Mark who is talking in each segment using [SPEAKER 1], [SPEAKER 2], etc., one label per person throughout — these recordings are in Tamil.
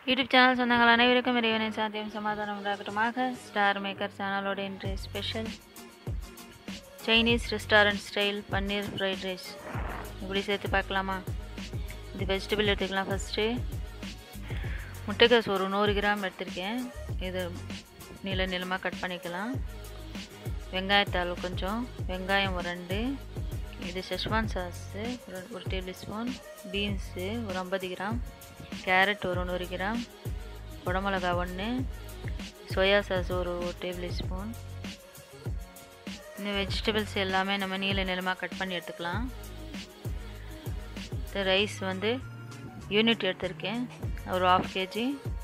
[SPEAKER 1] யூடியூப் சேனல் சொந்தங்கள் அனைவருக்கும் இறைவனின் சாந்தியும் சமாதானம் உண்டாகட்டுமாக. ஸ்டார் மேக்கர் சேனலோட இன்றைய special Chinese restaurant style paneer fried rice இப்படி சேர்த்து பார்க்கலாமா? இது வெஜிடபிள் எடுத்துக்கலாம். ஃபஸ்ட்டு முட்டைக்கோஸ் ஒரு 100 கிராம் எடுத்திருக்கேன். இது நீளமாக கட் பண்ணிக்கலாம். வெங்காயத்தாள் கொஞ்சம், வெங்காயம் ஒரு 2, இது செஷ்வான் சாஸு ஒரு டேபிள் ஸ்பூன், பீன்ஸு ஒரு 50 கிராம், கேரட் ஒரு 100 கிராம், குடமிளகா 1, சோயா சாஸ் ஒரு டேபிள் ஸ்பூன். இந்த வெஜிடபிள்ஸ் எல்லாமே நம்ம நீளமாக கட் பண்ணி எடுத்துக்கலாம். இந்த ரைஸ் யூனிட் எடுத்திருக்கேன், ஒரு 1/2 kg.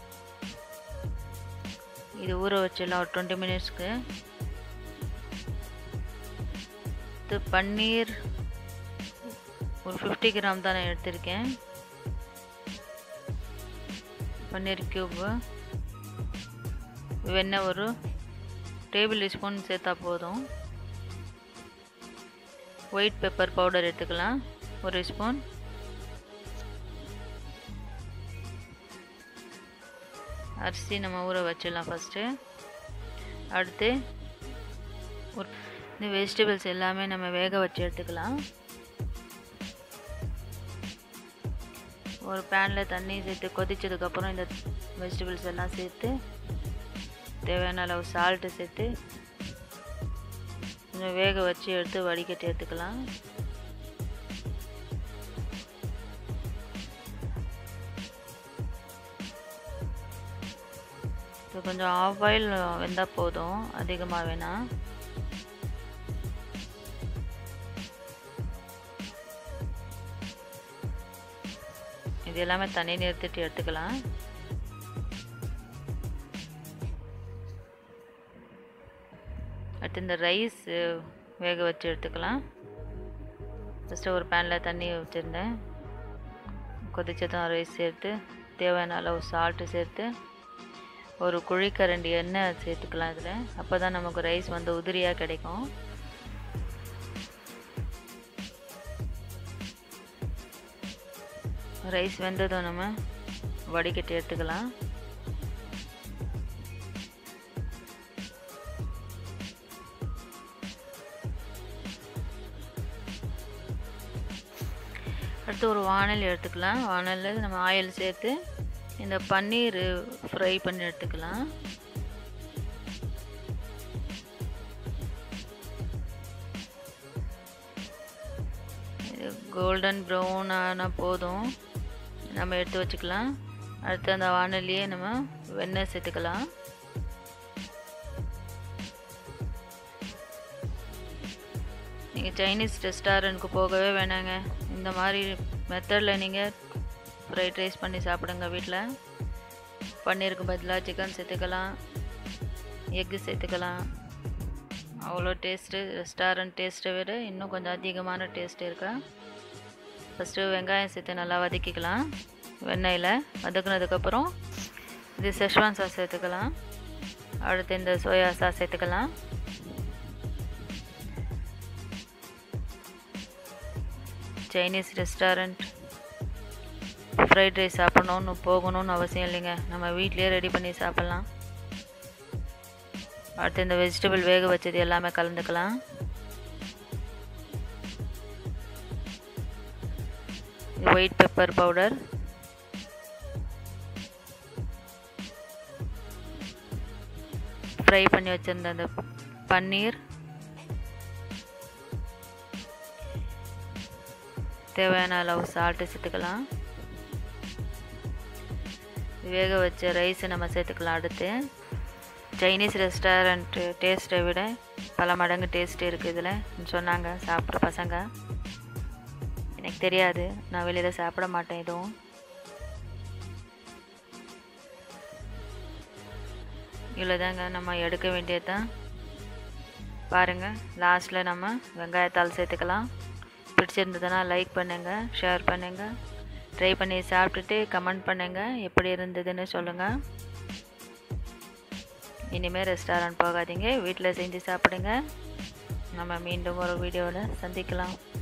[SPEAKER 1] இது ஊற வச்சிடலாம் ஒரு 20 மினிட்ஸ்க்கு. இது பன்னீர் ஒரு 50 கிராம் தான் நான் எடுத்திருக்கேன். பன்னீர் கியூப், வெண்ணெய் ஒரு டேபிள் ஸ்பூன் சேர்த்தா போதும். ஒயிட் பெப்பர் பவுடர் எடுத்துக்கலாம் 1 ஸ்பூன். அரிசி நம்ம ஊற வச்சிடலாம் ஃபஸ்ட்டு. அடுத்து இந்த வெஜிடபிள்ஸ் எல்லாமே நம்ம வேக வச்சு எடுத்துக்கலாம். ஒரு பேனில் தண்ணி சேர்த்து கொதிச்சதுக்கப்புறம் இந்த வெஜிடபிள்ஸ் எல்லாம் சேர்த்து தேவையான அளவு சால்ட்டு சேர்த்து கொஞ்சம் வேக வச்சு எடுத்து வடிகட்டி எடுத்துக்கலாம். இது கொஞ்சம் ஆஃப் பாயில் வெந்தால் போதும், அதிகமாக வேணாம். இது எல்லாமே தண்ணி நிறுத்திட்டு எடுத்துக்கலாம். அடுத்து இந்த ரைஸ் வேக வச்சு எடுத்துக்கலாம். ஃபஸ்ட்டு ஒரு பேனில் தண்ணி வச்சுருந்தேன், கொதிச்சதும் ரைஸ் சேர்த்து தேவையான அளவு சால்ட்டு சேர்த்து ஒரு குழிக்கரண்டி எண்ணெய் சேர்த்துக்கலாம். இதில் அப்போ தான் நமக்கு ரைஸ் உதிரியாக கிடைக்கும். ரைஸ் வெந்ததும் நம்ம வடிகட்டி எடுத்துக்கலாம். அடுத்து ஒரு வானல் எடுத்துக்கலாம். வானலில் நம்ம ஆயில் சேர்த்து இந்த பன்னீர் ஃப்ரை பண்ணி எடுத்துக்கலாம். கோல்டன் ப்ரௌன் ஆனால் போதும், நம்ம எடுத்து வச்சுக்கலாம். அடுத்து அந்த வானலியே நம்ம வெண்ணெய் சேர்த்துக்கலாம். நீங்கள் சைனீஸ் ரெஸ்டாரண்ட்டுக்கு போகவே வேணாங்க, இந்த மாதிரி மெத்தடில் நீங்கள் ஃப்ரைட் ரைஸ் பண்ணி சாப்பிடுங்க. வீட்டில் பன்னீருக்கு பதிலாக சிக்கன் சேர்த்துக்கலாம், எக்கு சேர்த்துக்கலாம். அவ்வளோ டேஸ்ட்டு, ரெஸ்டாரண்ட் டேஸ்ட்டை விட இன்னும் கொஞ்சம் அதிகமான டேஸ்ட் இருக்கா. ஃபஸ்ட்டு வெங்காயம் சேர்த்து நல்லா வதக்கிக்கலாம். வெண்ணெயில் வதக்குனதுக்கப்புறம் இது செஷ்வான் சாஸ் சேர்த்துக்கலாம். அடுத்து இந்த சோயா சாஸ் சேர்த்துக்கலாம். சைனீஸ் ரெஸ்டாரண்ட் ஃப்ரைட் ரைஸ் சாப்பிட்ணுன்னு போகணும்னு அவசியம் இல்லைங்க, நம்ம வீட்லேயே ரெடி பண்ணி சாப்பிட்லாம். அடுத்து இந்த வெஜிடபிள் வேக வச்சது எல்லாமே கலந்துக்கலாம். ஒயிட் பெப்பர் பவுடர், ஃப்ரை பண்ணி வச்சுருந்த அந்த பன்னீர், தேவையான அளவு சால்ட்டு சேர்த்துக்கலாம். வேக வச்ச ரைஸை நம்ம சேர்த்துக்கலாம். அடுத்து சைனீஸ் ரெஸ்டாரண்ட்டு டேஸ்ட்டை விட பல மடங்கு டேஸ்ட் இருக்குது இதில் சொன்னாங்க சாப்பிட்ற பசங்க. எனக்கு தெரியாது, நான் வெளியில் சாப்பிட மாட்டேன் எதுவும். இவ்வளோதாங்க, நம்ம எடுக்க வேண்டியது தான். பாருங்கள், லாஸ்ட்டில் நம்ம வெங்காயத்தாள் சேர்த்துக்கலாம். பிடிச்சிருந்ததுன்னா லைக் பண்ணுங்கள், ஷேர் பண்ணுங்கள், ட்ரை பண்ணி சாப்பிட்டுட்டு கமெண்ட் பண்ணுங்கள் எப்படி இருந்ததுன்னு சொல்லுங்கள். இனிமேல் ரெஸ்டாரண்ட் போகாதீங்க, வீட்டில் செஞ்சு சாப்பிடுங்க. நம்ம மீண்டும் ஒரு வீடியோவில் சந்திக்கலாம்.